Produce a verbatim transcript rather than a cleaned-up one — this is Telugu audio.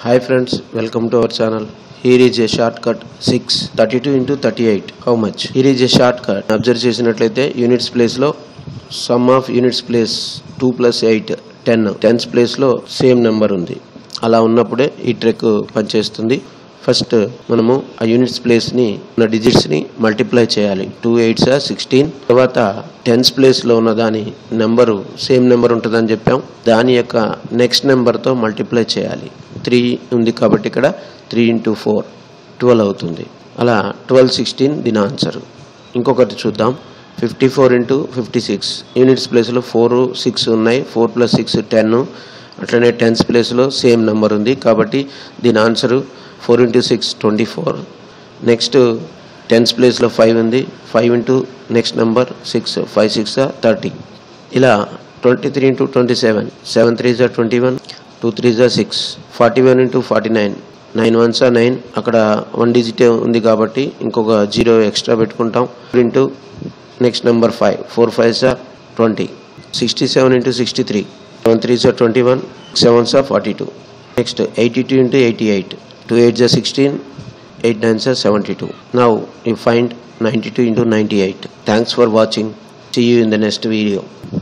Hi friends, welcome to our channel. Here is a shortcut six thirty-two into thirty-eight. How much? Here is a shortcut. Observe చేసినట్లయితే units place లో sum of units place two plus eight ten. tens place లో సేమ్ నెంబర్ ఉంది. అలా ఉన్నప్పుడే ఈ ట్రిక్ పనిచేస్తుంది. ఫస్ట్ మనము ఆ యూనిట్స్ ప్లేస్ ని ఉన్న డిజిట్స్ ని మల్టిప్లై చేయాలి. Two eights sixteen. తర్వాత టెన్స్ ప్లేస్ లో ఉన్న దాని నెంబరు సేమ్ నెంబర్ ఉంటుందని చెప్పాం. దాని యొక్క నెక్స్ట్ నెంబర్ తో మల్టిప్లై చేయాలి. త్రీ ఉంది కాబట్టి ఇక్కడ త్రీ ఇంటూ ఫోర్ ట్వెల్వ్ అవుతుంది. అలా ట్వెల్వ్ సిక్స్టీన్ దీని ఆన్సర్. ఇంకొకటి చూద్దాం. Fifty four into fifty six units ప్లేస్లో ఫోర్ సిక్స్ ఉన్నాయి. Four plus six ten. అట్లనే టెన్స్ ప్లేస్లో సేమ్ నెంబర్ ఉంది కాబట్టి దీని answer four into six twenty four. Next tens ప్లేస్లో ఫైవ్ ఉంది. Five into next number six. Five six thirty. ఇలా twenty three into twenty seven. Seven three జా ట్వంటీ వన్. టూ త్రీ జా six. Forty one into forty nine. Nine one సా నైన్. అక్కడ వన్ డిజిట్ ఉంది కాబట్టి ఇంకొక జీరో ఎక్స్ట్రా పెట్టుకుంటాం. Into next number five. Four five సా twenty. Sixty seven into sixty three. Seven three జా ట్వంటీ వన్. సెవెన్ సా forty two. Next eighty two into eighty eight. Two eight జా సిక్స్టీన్. ఎయిట్ నైన్ జా seventy two. Now you find ninety-two into ninety-eight. Thanks for watching. See you in the next video.